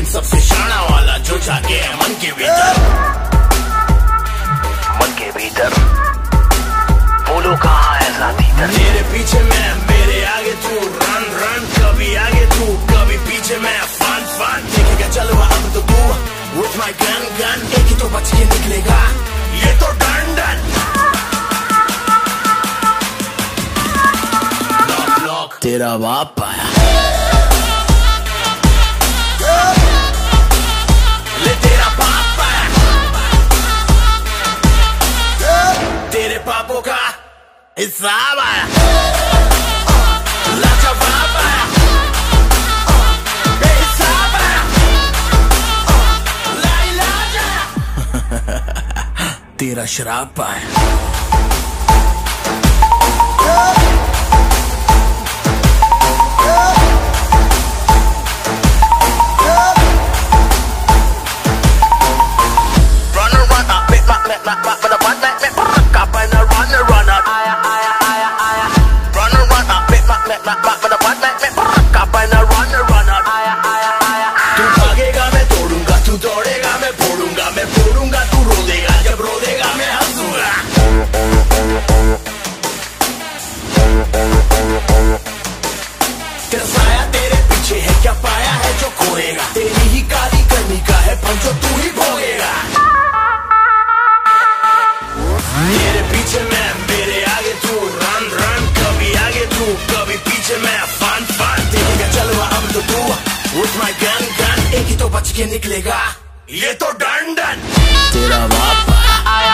सबसे शाना वाला जो जाके है मन के भीतर, मन के भीतर। बोलो कहाँ है साथी? तेरे पीछे मैं, मेरे आगे तू, रन रन, कभी आगे तू कभी पीछे मैं, फन फन। देखेगा चलो अब तो तू with my gun gun, एक ही तो बच के निकलेगा, ये तो डन डन। लॉक लॉक तेरा बाप आया, ले तेरा बाप आया, तेरे पापों का हिसाब आया, लाजवाब आया, बेहिसाब आया, लाइलाज आया, तेरा शराब आया। तू भागेगा मैं तोड़ूंगा, तू दौड़ेगा मैं फोड़ूंगा, मैं फोड़ूंगा तू रो देगा, जब रो देगा मैं हंसूंगा। तेरा साया तेरे पीछे है, क्या पाया है जो खोएगा, तेरी ही काली करनी का है फल जो तू ही भोगेगा। तेरे पीछे मैं, मेरे आगे तू, रन रन, कभी आगे तू कभी पीछे मैं, फन फन। देखेगा चलो अब तो तू with my gun gun, एक ही तो बच के निकलेगा, ये तो डन डन। तेरा बाप आया।